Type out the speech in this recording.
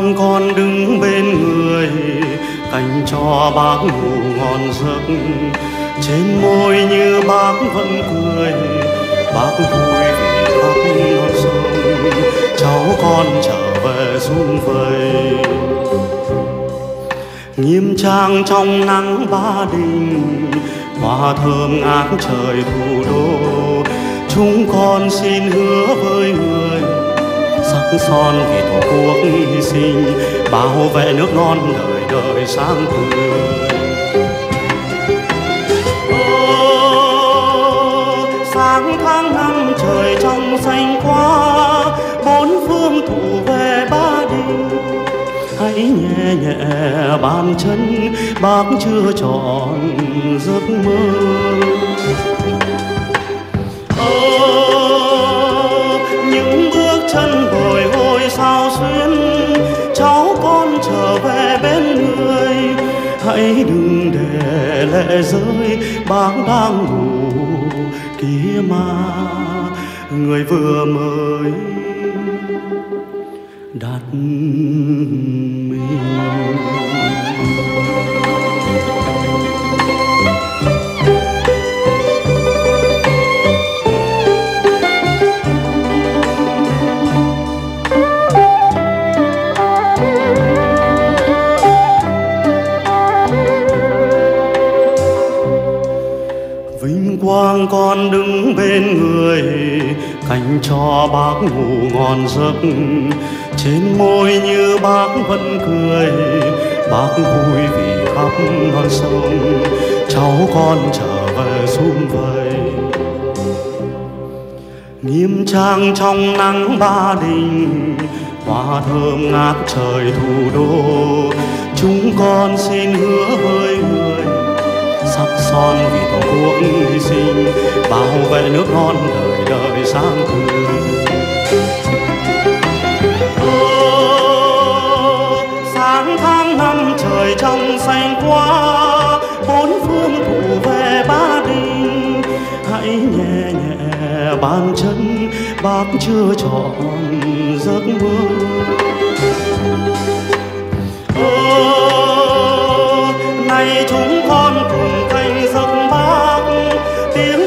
quang con đứng bên người, canh cho bác ngủ ngon giấc. Trên môi như bác vẫn cười, bác vui vì khắp non sông cháu con trở về sum vầy. Nghiêm trang trong nắng Ba Đình, hoa thơm ngát trời thủ đô. Chúng con xin hứa với người, sắc son vì tổ quốc hy sinh, bảo vệ nước non đời đời sáng tươi. Sáng tháng năm trời trong xanh quá, bốn phương thủ về Ba Đình. Hãy nhẹ nhẹ bàn chân, bác chưa trọn giấc mơ. Những bước chân bồi hồi sao xuyến, cháu con trở về bên người. Hãy đừng để lệ rơi, bác đang ngủ kia mà người vừa mới đặt mình. Vinh quang con đứng bên người, canh cho bác ngủ ngon giấc. Trên môi như bác vẫn cười, bác vui vì khắp non sông cháu con trở về sum vầy. Nghiêm trang trong nắng Ba Đình, hoa thơm ngát trời thủ đô. Chúng con xin hứa với người, sắc son vì tổ quốc hy sinh, bảo vệ nước non đời đời sáng tươi. Sáng tháng năm trời trong xanh quá, bốn phương thủ về Ba Đình. Hãy nhẹ nhẹ bàn chân, bác chưa trọn giấc mơ. Nay chúng con cùng canh giấc bác, tiếng